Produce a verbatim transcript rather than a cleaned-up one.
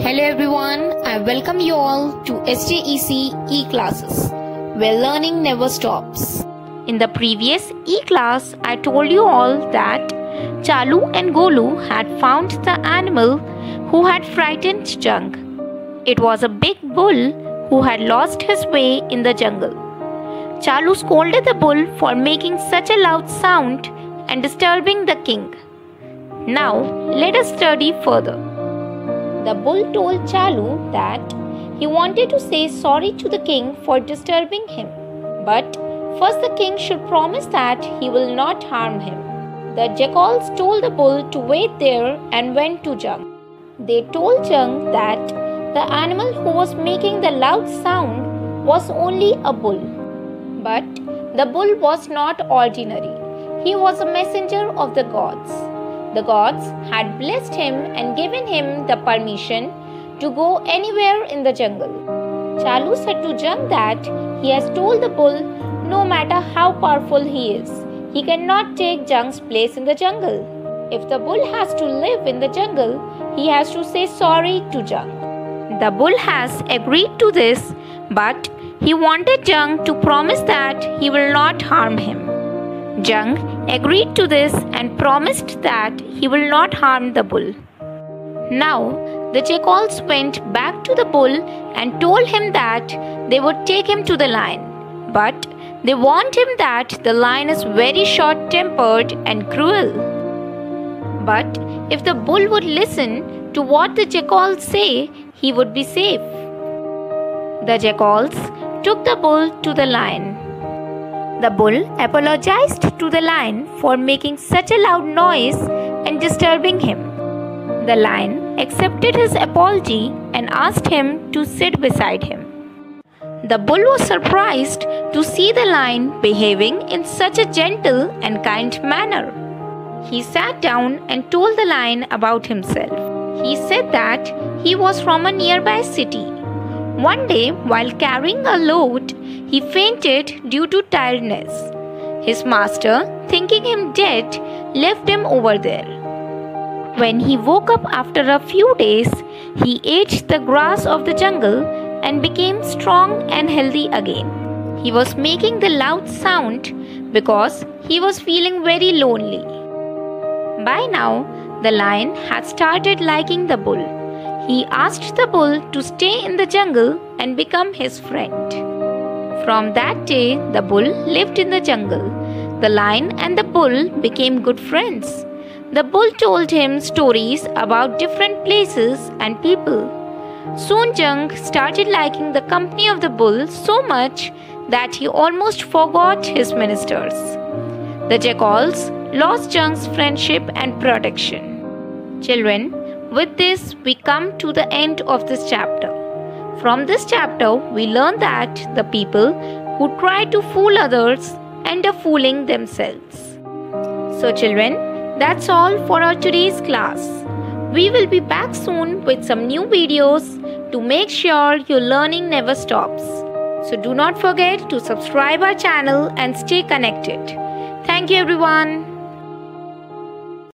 Hello everyone, I welcome you all to S J E C e-classes, where learning never stops. In the previous e-class, I told you all that Chalu and Golu had found the animal who had frightened Jung. It was a big bull who had lost his way in the jungle. Chalu scolded the bull for making such a loud sound and disturbing the king. Now, let us study further. The bull told Chalu that he wanted to say sorry to the king for disturbing him. But first the king should promise that he will not harm him. The jackals told the bull to wait there and went to Jung. They told Jung that the animal who was making the loud sound was only a bull. But the bull was not ordinary. He was a messenger of the gods. The gods had blessed him and given him the permission to go anywhere in the jungle. Chalu said to Jung that he has told the bull no matter how powerful he is, he cannot take Jung's place in the jungle. If the bull has to live in the jungle, he has to say sorry to Jung. The bull has agreed to this, but he wanted Jung to promise that he will not harm him. Jung agreed to this and promised that he will not harm the bull. Now, the jackals went back to the bull and told him that they would take him to the lion. But they warned him that the lion is very short-tempered and cruel. But if the bull would listen to what the jackals say, he would be safe. The jackals took the bull to the lion. The bull apologized to the lion for making such a loud noise and disturbing him. The lion accepted his apology and asked him to sit beside him. The bull was surprised to see the lion behaving in such a gentle and kind manner. He sat down and told the lion about himself. He said that he was from a nearby city. One day, while carrying a load, he fainted due to tiredness. His master, thinking him dead, left him over there. When he woke up after a few days, he ate the grass of the jungle and became strong and healthy again. He was making the loud sound because he was feeling very lonely. By now, the lion had started liking the bull. He asked the bull to stay in the jungle and become his friend. From that day, the bull lived in the jungle. The lion and the bull became good friends. The bull told him stories about different places and people. Soon Jung started liking the company of the bull so much that he almost forgot his ministers. The jackals lost Jung's friendship and protection. Children, with this, we come to the end of this chapter. From this chapter, we learn that the people who try to fool others end up fooling themselves. So children, that's all for our today's class. We will be back soon with some new videos to make sure your learning never stops. So do not forget to subscribe our channel and stay connected. Thank you everyone.